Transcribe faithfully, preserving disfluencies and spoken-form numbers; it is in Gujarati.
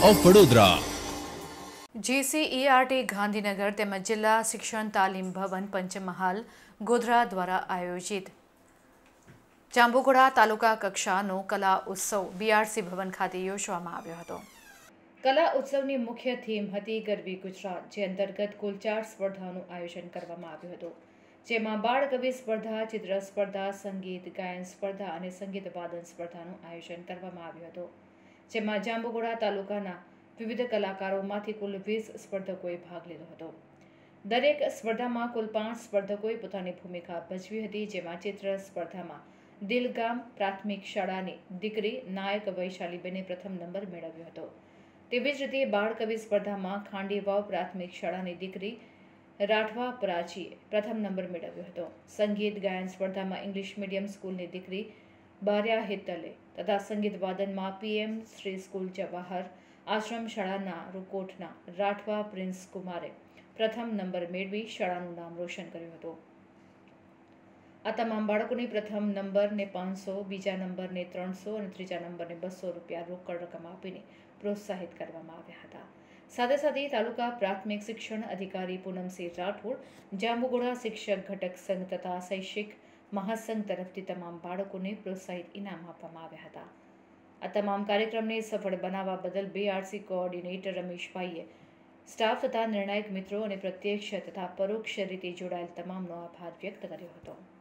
ઓફ વડોદરા. જીસીઈઆરટી ગાંધીનગર તેમજ જિલ્લા શિક્ષણ તાલીમ ભવન પંચમહાલ ગોધરા દ્વારા આયોજિત જાંબુઘોડા તાલુકા કક્ષાનો કલા ઉત્સવ બીઆરસી ભવન ખાતે યોજવામાં આવ્યો હતો. કલા ઉત્સવની મુખ્ય થીમ હતી ગરવી ગુજરાત, જે અંતર્ગત કુલ ચાર સ્પર્ધાઓનું આયોજન કરવામાં આવ્યું હતું, જેમાં બાળ કવિ સ્પર્ધા, ચિત્ર સ્પર્ધા, સંગીત ગાયન સ્પર્ધા અને સંગીત વાદન સ્પર્ધાનું આયોજન કરવામાં આવ્યું હતું, જેમાં જાંબુઘોડા તાલુકાના વિવિધ કલાકારોમાંથી કુલ વીસ સ્પર્ધકોએ ભાગ લીધો હતો. દરેક સ્પર્ધામાં કુલ પાંચ સ્પર્ધકોએ પોતાની ભૂમિકા ભજવી હતી, જેમાં ચિત્ર સ્પર્ધામાં દિલગામ પ્રાથમિક શાળાની દીકરી નાયક વૈશાલીબેને પ્રથમ નંબર મેળવ્યો હતો. તેવી જ રીતે બાળ કવિ સ્પર્ધામાં ખાંડીવાવ પ્રાથમિક શાળાની દીકરી રાઠવા પ્રાચીએ પ્રથમ નંબર મેળવ્યો હતો. સંગીત ગાયન સ્પર્ધામાં ઇંગ્લિશ મીડિયમ સ્કૂલની દીકરી બાર્યા હેતલે તથા સંગીત વાદનમાં પીએમ શ્રી સ્કૂલ જવાહર આશ્રમ શાળાના રૂકોટના રાઠવા પ્રિન્સ કુમારે પ્રથમ નંબર મેળવી શાળાનું નામ રોશન કર્યું હતું. આ તમામ બાળકોને પ્રથમ નંબરને પાંચસો, બીજા નંબરને ત્રણસો અને ત્રીજા નંબરને બસો રૂપિયા રોકડ રકમ આપીને પ્રોત્સાહિત કરવામાં આવ્યા હતા. સાથે સાથે તાલુકા પ્રાથમિક શિક્ષણ અધિકારી પૂનમસિંહ રાઠોડ, જાંબુઘોડા શિક્ષક ઘટક સંઘ તથા શૈક્ષિક મહાસંઘ તરફથી તમામ બાળકોને પ્રોત્સાહિત ઇનામ આપવામાં આવ્યા હતા. આ તમામ કાર્યક્રમને સફળ બનાવવા બદલ બીઆરસી કોઓર્ડિનેટર રમેશભાઈએ સ્ટાફ તથા નિર્ણાયક મિત્રો અને પ્રત્યક્ષ તથા પરોક્ષ રીતે જોડાયેલ તમામનો આભાર વ્યક્ત કર્યો હતો.